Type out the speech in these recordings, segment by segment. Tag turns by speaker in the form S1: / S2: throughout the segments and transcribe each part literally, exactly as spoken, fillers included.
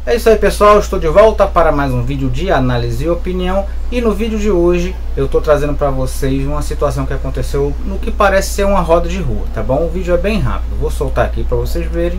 S1: É isso aí, pessoal, estou de volta para mais um vídeo de análise e opinião, e no vídeo de hoje eu estou trazendo para vocês uma situação que aconteceu no que parece ser uma roda de rua, tá bom? O vídeo é bem rápido, vou soltar aqui para vocês verem.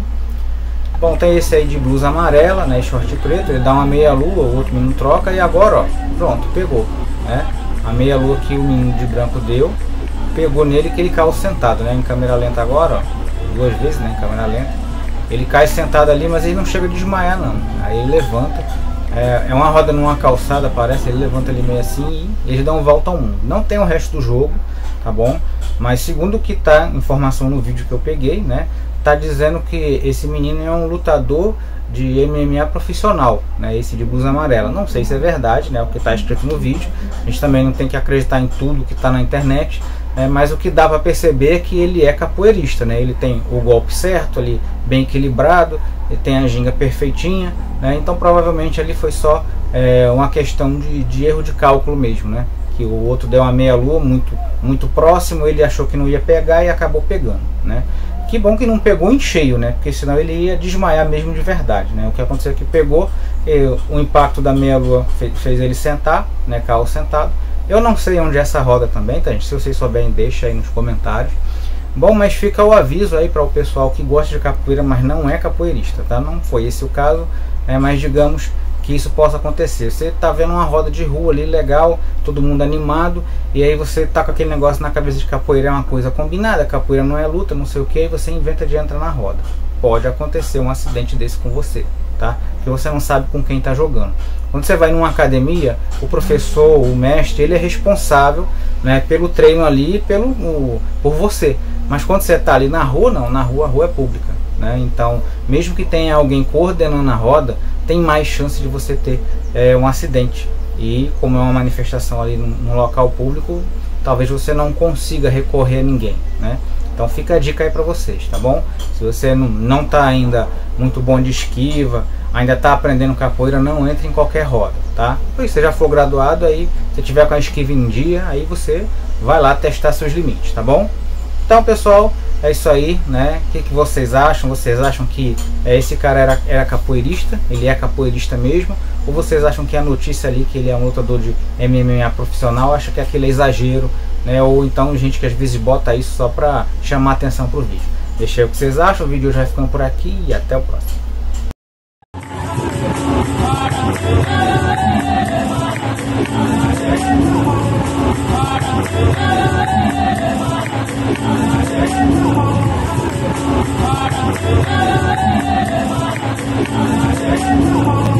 S1: Bom, tem esse aí de blusa amarela, né, short preto, ele dá uma meia lua, o outro menino troca e agora, ó, pronto, pegou, né? A meia lua que o menino de branco deu, pegou nele que ele caiu sentado, né, em câmera lenta agora, ó, duas vezes, né, em câmera lenta. Ele cai sentado ali, mas ele não chega a desmaiar não. Aí ele levanta, é, é uma roda numa calçada, parece, ele levanta ali meio assim e eles dão volta ao mundo. Não tem o resto do jogo, tá bom? Mas segundo o que tá, informação no vídeo que eu peguei, né, tá dizendo que esse menino é um lutador de M M A profissional, né, esse de blusa amarela. Não sei se é verdade, né, o que tá escrito no vídeo. A gente também não tem que acreditar em tudo que tá na internet. É, mas o que dá para perceber é que ele é capoeirista, né? Ele tem o golpe certo ali, bem equilibrado, ele tem a ginga perfeitinha, né? Então provavelmente ali foi só é, uma questão de, de erro de cálculo mesmo, né? Que o outro deu uma meia lua muito, muito próximo, ele achou que não ia pegar e acabou pegando, né? Que bom que não pegou em cheio, né? Porque senão ele ia desmaiar mesmo de verdade, né? O que aconteceu é que pegou, e o impacto da meia lua fez, fez ele sentar, né? Caiu sentado. Eu não sei onde é essa roda também, tá, gente? Se vocês souberem, deixa aí nos comentários. Bom, mas fica o aviso aí para o pessoal que gosta de capoeira, mas não é capoeirista, tá? Não foi esse o caso, é, mas digamos que isso possa acontecer. Você tá vendo uma roda de rua ali, legal, todo mundo animado, e aí você tá com aquele negócio na cabeça de capoeira é uma coisa combinada, capoeira não é luta, não sei o que, e você inventa de entrar na roda. Pode acontecer um acidente desse com você, tá? Porque você não sabe com quem tá jogando. Quando você vai numa academia, o professor, o mestre, ele é responsável, né, pelo treino ali, pelo o, por você. Mas quando você está ali na rua, não, na rua, a rua é pública, né? Então, mesmo que tenha alguém coordenando a roda, tem mais chance de você ter é, um acidente. E como é uma manifestação ali no, no local público, talvez você não consiga recorrer a ninguém, né? Então fica a dica aí para vocês, tá bom? Se você não, não tá ainda muito bom de esquiva, ainda está aprendendo capoeira, não entre em qualquer roda, tá? Se você já for graduado, aí se tiver com a esquiva em dia, aí você vai lá testar seus limites, tá bom? Então, pessoal, é isso aí, né? O que, que vocês acham? Vocês acham que é, esse cara era, era capoeirista? Ele é capoeirista mesmo? Ou vocês acham que a notícia ali que ele é um lutador de M M A profissional, acha que aquele é exagero, né? Ou então gente que às vezes bota isso só para chamar atenção pro vídeo? Deixa aí o que vocês acham, o vídeo já vai ficando por aqui e até o próximo.
S2: Thank you.